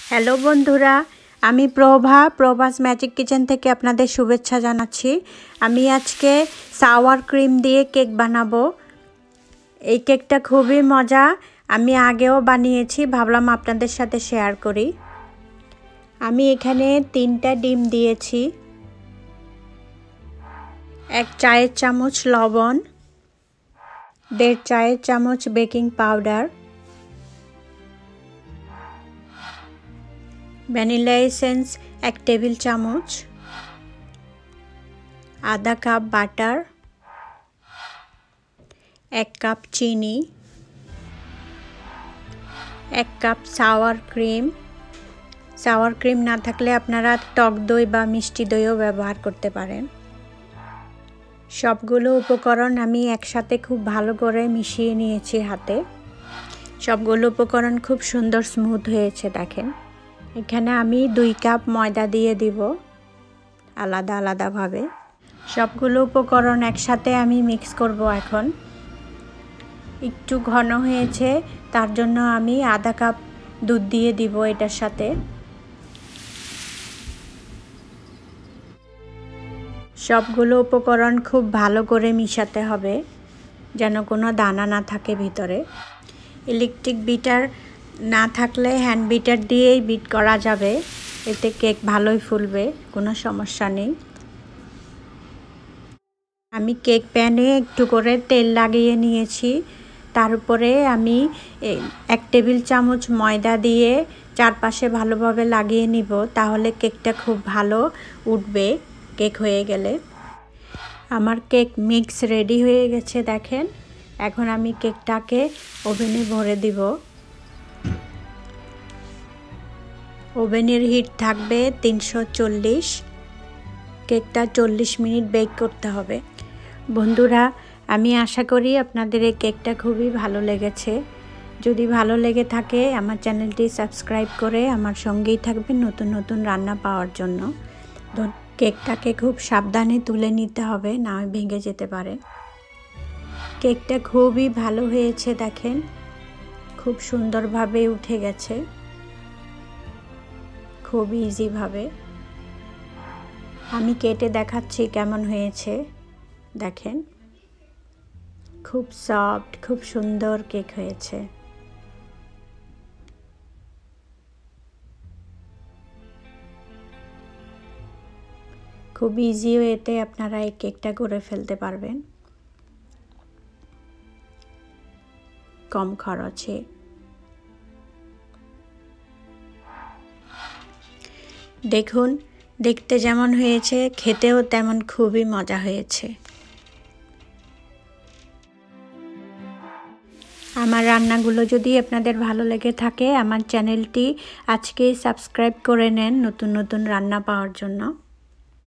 Hello বন্ধুরা, আমি Prabhas magic kitchen থেকে আপনাদের শুভেচ্ছা জানাচ্ছি। আমি আজকে সাওয়ার ক্রিম দিয়ে কেক বানাবো। এই কেকটা খুবই মজা, আমি আগেও বানিয়েছি, ভাবলাম আপনাদের সাথে শেয়ার করি। আমি এখানে 3টা ডিম দিয়েছি, 1 চায়ের চামচ লবণ, 1.5 চায়ের চামচ baking powder, vanilla essence 1 table চামচ, আধা কাপ বাটার, 1 কাপ চিনি, 1 কাপ সাওয়ার ক্রিম না থাকলে আপনারা টক দই বা মিষ্টি দইও ব্যবহার করতে পারেন। সবগুলো উপকরণ আমি একসাথে খুব ভালো করে মিশিয়ে নিয়েছি হাতে। সবগুলো উপকরণ খুব সুন্দর স্মুথ হয়েছে দেখেন। এখানে আমি 2 কাপ ময়দা দিয়ে দিব আলাদা আলাদাভাবে। সবগুলো উপকরণ একসাথে আমি মিক্স করব। এখন একটু ঘন হয়েছে, তার জন্য আমি আধা কাপ দুধ দিয়ে দিব এটার সাথে। সবগুলো উপকরণ খুব ভালো করে মিশাতে হবে যেন কোনো দানা না থাকে ভিতরে। ইলেকট্রিক বিটার না থাকলে হ্যান্ড বিটার দিয়েই বিট করা যাবে, এতে কেক ভালোই ফুলবে, কোনো সমস্যা নেই। আমি কেক প্যানে একটু করে তেল লাগিয়ে নিয়েছি, তার উপরে আমি 1 টেবিল চামচ ময়দা দিয়ে চারপাশে ভালোভাবে লাগিয়ে নিব, তাহলে কেকটা খুব ভালো উঠবে কেক হয়ে গেলে। আমার কেক মিক্স রেডি হয়ে গেছে দেখেন। এখন আমি কেকটাকে ওভেনে ভরে দিব। ওভেনের হিট থাকবে 340। কেকটা 40 মিনিট বেক করতে হবে। বন্ধুরা, আমি আশা করি আপনাদের এই কেকটা খুবই ভালো লেগেছে। যদি ভালো লেগে থাকে আমার চ্যানেলটি সাবস্ক্রাইব করে আমার সঙ্গেই থাকবেন নতুন নতুন রান্না পাওয়ার জন্য। কেকটাকে খুব সাবধানে তুলে নিতে হবে, না ভেঙে যেতে পারে। কেকটা খুবই ভালো হয়েছে দেখেন, খুব সুন্দরভাবে উঠে গেছে, খুব ইজিভাবে। আমি কেটে দেখাচ্ছি কেমন হয়েছে দেখেন। খুব সফট, খুব সুন্দর কেক হয়েছে। খুব ইজি ওয়েতে আপনারা এই কেকটা করে ফেলতে পারবেন কম খরচে। দেখুন, দেখতে যেমন হয়েছে খেতেও তেমন খুবই মজা হয়েছে। আমার রান্নাগুলো যদি আপনাদের ভালো লেগে থাকে আমার চ্যানেলটি আজকেই সাবস্ক্রাইব করে নেন নতুন নতুন রান্না পাওয়ার জন্য।